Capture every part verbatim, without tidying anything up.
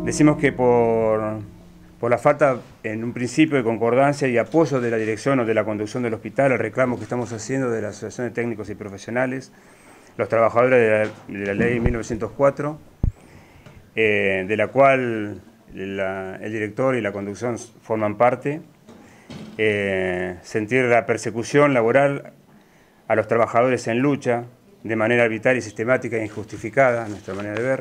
Decimos que por, por la falta, en un principio, de concordancia y apoyo de la dirección o de la conducción del hospital, el reclamo que estamos haciendo de la Asociación de Técnicos y Profesionales, los trabajadores de la, de la Ley mil novecientos cuatro, eh, de la cual la, el director y la conducción forman parte, eh, sentir la persecución laboral a los trabajadores en lucha de manera arbitraria y sistemática e injustificada, a nuestra manera de ver.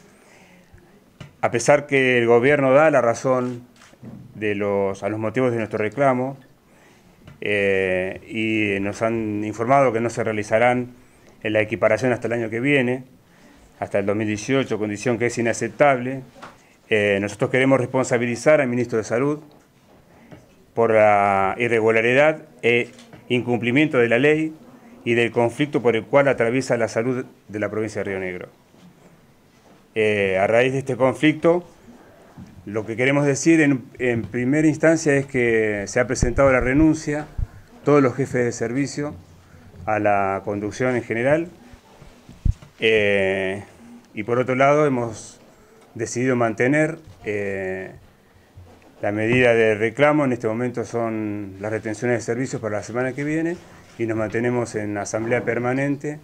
A pesar que el gobierno da la razón de los, a los motivos de nuestro reclamo eh, y nos han informado que no se realizarán en la equiparación hasta el año que viene, hasta el dos mil dieciocho, condición que es inaceptable, eh, nosotros queremos responsabilizar al ministro de Salud por la irregularidad e incumplimiento de la ley y del conflicto por el cual atraviesa la salud de la provincia de Río Negro. Eh, a raíz de este conflicto, lo que queremos decir en, en primera instancia es que se ha presentado la renuncia, todos los jefes de servicio, a la conducción en general, eh, y por otro lado hemos decidido mantener eh, la medida de reclamo. En este momento son las retenciones de servicios para la semana que viene y nos mantenemos en asamblea permanente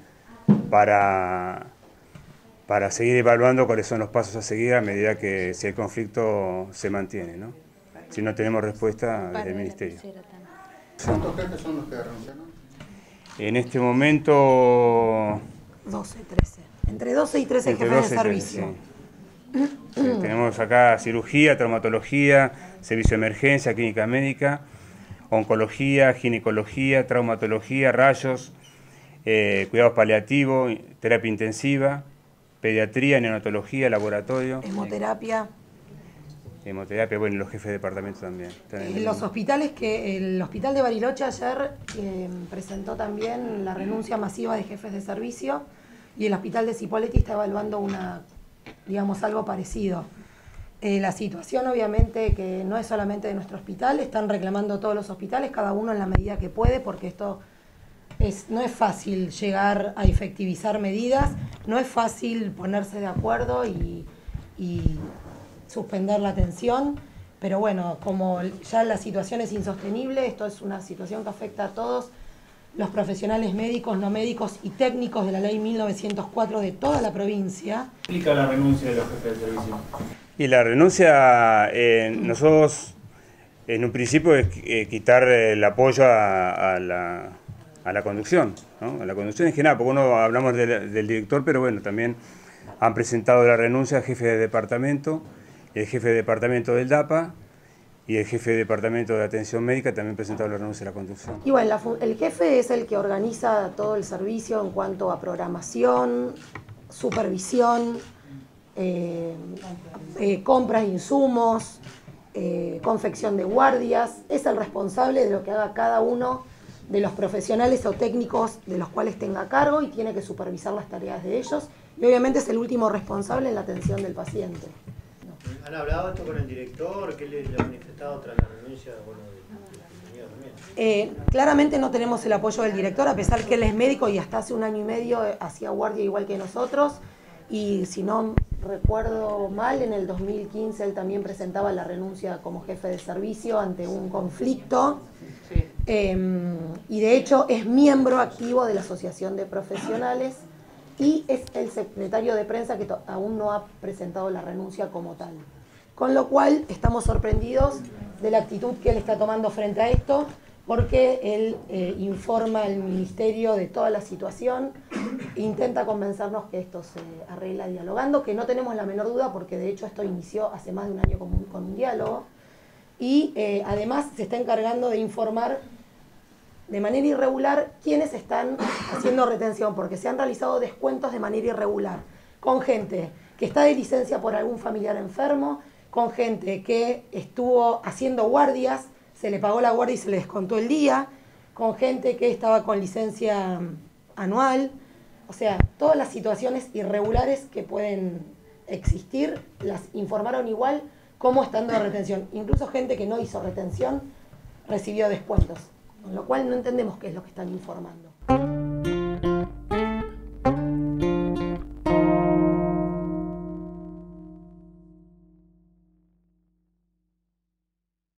para... para seguir evaluando cuáles son los pasos a seguir a medida que si el conflicto se mantiene, ¿no? Si no tenemos respuesta del Ministerio. ¿Cuántos jefes son los que renunciaron? En este momento... doce, trece. Entre doce y trece jefes de servicio. Sí. Sí, tenemos acá cirugía, traumatología, servicio de emergencia, clínica médica, oncología, ginecología, traumatología, rayos, eh, cuidados paliativos, terapia intensiva, pediatría, neonatología, laboratorio. Hemoterapia. Hemoterapia, bueno, y los jefes de departamento también. En los hospitales, que el hospital de Bariloche ayer eh, presentó también la renuncia masiva de jefes de servicio y el hospital de Cipolletti está evaluando una, digamos, algo parecido. Eh, la situación obviamente que no es solamente de nuestro hospital, están reclamando todos los hospitales, cada uno en la medida que puede, porque esto Es, no es fácil llegar a efectivizar medidas, no es fácil ponerse de acuerdo y, y suspender la atención, pero bueno, como ya la situación es insostenible, esto es una situación que afecta a todos los profesionales médicos, no médicos y técnicos de la Ley mil novecientos cuatro de toda la provincia. ¿Qué explica la renuncia de los jefes de servicio? Y la renuncia, eh, nosotros en un principio es eh, quitar el apoyo a, a la... a la conducción, ¿no? A la conducción en general, porque uno hablamos de, del director, pero bueno, también han presentado la renuncia al jefe de departamento, el jefe de departamento del D A P A y el jefe de departamento de atención médica también presentaron la renuncia a la conducción. Y bueno, la, el jefe es el que organiza todo el servicio en cuanto a programación, supervisión, eh, eh, compras de insumos, eh, confección de guardias, es el responsable de lo que haga cada uno de los profesionales o técnicos de los cuales tenga cargo y tiene que supervisar las tareas de ellos y obviamente es el último responsable en la atención del paciente. No. ¿Han hablado esto con el director? ¿Qué le, le ha manifestado tras la renuncia bueno, del compañero también? Eh, claramente no tenemos el apoyo del director, a pesar que él es médico y hasta hace un año y medio hacía guardia igual que nosotros y si no recuerdo mal, en el dos mil quince él también presentaba la renuncia como jefe de servicio ante un conflicto. Sí. Eh, y de hecho es miembro activo de la Asociación de Profesionales y es el secretario de prensa que aún no ha presentado la renuncia como tal. Con lo cual estamos sorprendidos de la actitud que él está tomando frente a esto, porque él eh, informa al ministerio de toda la situación, intenta convencernos que esto se arregla dialogando, que no tenemos la menor duda porque de hecho esto inició hace más de un año con un, con un diálogo. Y eh, además se está encargando de informar de manera irregular quiénes están haciendo retención, porque se han realizado descuentos de manera irregular, con gente que está de licencia por algún familiar enfermo, con gente que estuvo haciendo guardias, se le pagó la guardia y se le descontó el día, con gente que estaba con licencia anual, o sea, todas las situaciones irregulares que pueden existir las informaron igual como estando de retención. Incluso gente que no hizo retención recibió descuentos, con lo cual no entendemos qué es lo que están informando.